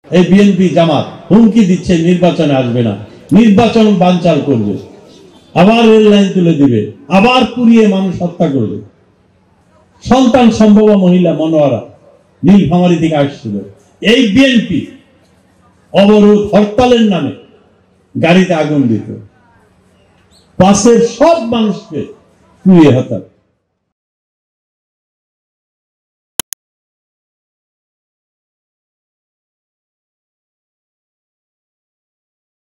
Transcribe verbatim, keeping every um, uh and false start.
এই বিএনপি জামাত হুমকি দিচ্ছে নির্বাচনে আসবে না, নির্বাচন বানচাল করবে, আবার রেল লাইন তুলে দিবে, আবার পুড়িয়ে মানুষ হত্যা করবে। সন্তান সম্ভবা মহিলা মনোয়ারা নীলফামারী থেকে আসছিল, এই বিএনপি অবরোধ হরতালের নামে গাড়িতে আগুন দিত, পাশের সব মানুষকে পুড়িয়ে হত্যা।